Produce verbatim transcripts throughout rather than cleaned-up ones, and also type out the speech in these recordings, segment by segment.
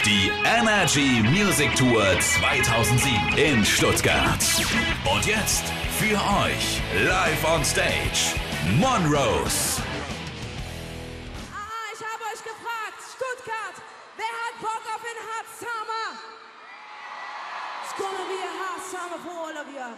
Die Energy Music Tour zweitausendsieben in Stuttgart. Und jetzt für euch live on stage Monrose. Ah, ich habe euch gefragt, Stuttgart, wer hat Bock auf den Hot Summer? It's gonna be a hot summer for all of you.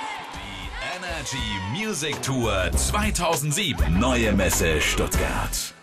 Energy Music Tour zweitausendsieben. Neue Messe Stuttgart.